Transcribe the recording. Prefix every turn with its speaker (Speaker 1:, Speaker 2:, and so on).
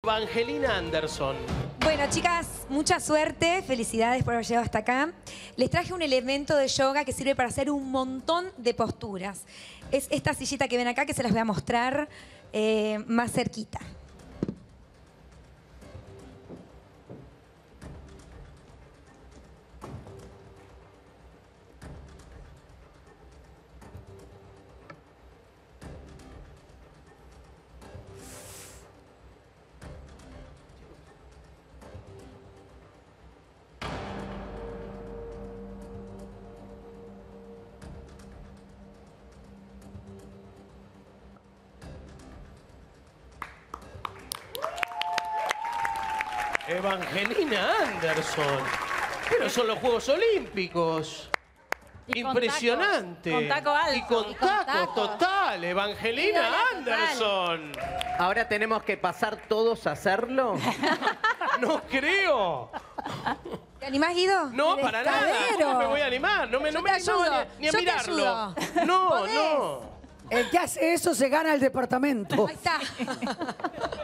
Speaker 1: Evangelina Anderson.
Speaker 2: Bueno, chicas, mucha suerte. Felicidades por haber llegado hasta acá. Les traje un elemento de yoga que sirve para hacer un montón de posturas. Es esta sillita que ven acá que se las voy a mostrar más cerquita.
Speaker 1: Evangelina Anderson. Pero son los Juegos Olímpicos.
Speaker 3: Y
Speaker 1: impresionante.
Speaker 3: con taco alto.
Speaker 1: Y con taco total. Evangelina Anderson.
Speaker 4: ¿Ahora tenemos que pasar todos a hacerlo?
Speaker 1: No creo.
Speaker 2: ¿Te animás, Guido?
Speaker 1: No, para nada. ¿Cómo me voy a animar? No me
Speaker 2: Yo te
Speaker 1: animo
Speaker 2: ayudo,
Speaker 1: ni a
Speaker 2: yo te
Speaker 1: mirarlo.
Speaker 2: ayudo.
Speaker 1: No,
Speaker 2: ¿Podés?
Speaker 1: no.
Speaker 5: El que hace eso se gana el departamento.
Speaker 2: Ahí está.